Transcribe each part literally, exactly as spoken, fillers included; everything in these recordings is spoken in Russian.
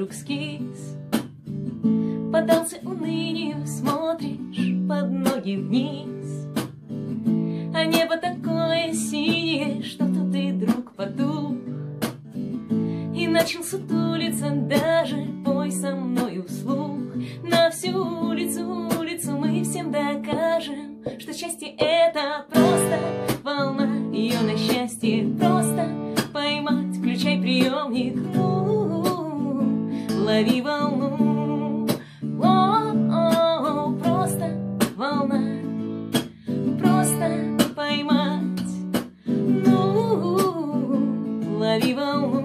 вдруг скис. Поддался унынию, смотришь под ноги вниз, а небо такое синее, что тут и друг потух. И начал сутулиться, даже пой со мною вслух. На всю улицу, улицу мы всем докажем, что счастье это просто волна, ее на счастье просто поймать. Включай приемник, ну, лови волну. О-о-о, просто волна, просто поймать, ну, лови волну.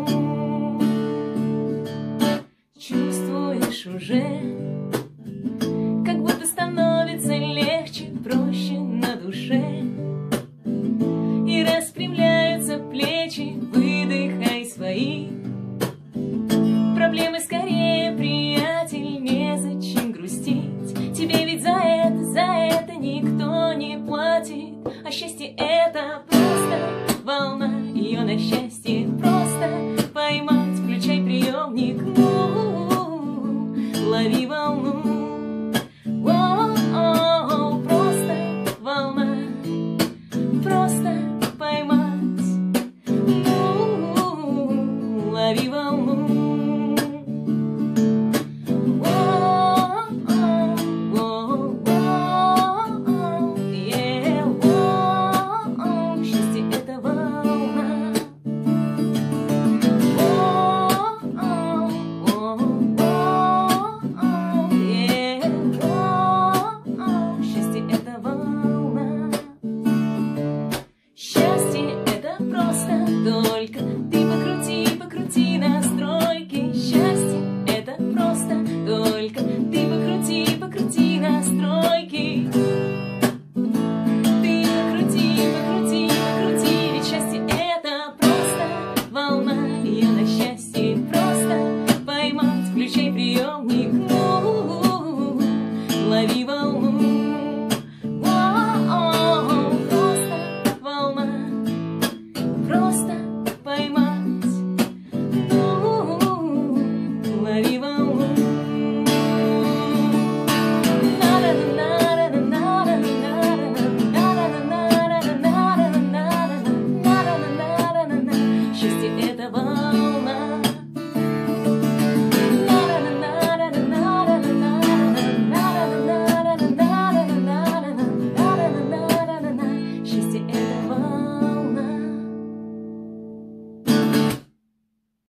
Чувствуешь уже, как будто становится легче, проще на душе, и распрямляются плечи, выдыхай свои проблемы скорее, приятель, незачем грустить. Тебе ведь за это, за это никто не платит, а счастье это просто волна, ее на счастье просто поймать. Включай приемник, ну, лови волну. О-о-о, просто волна, просто поймать, ну, лови волну.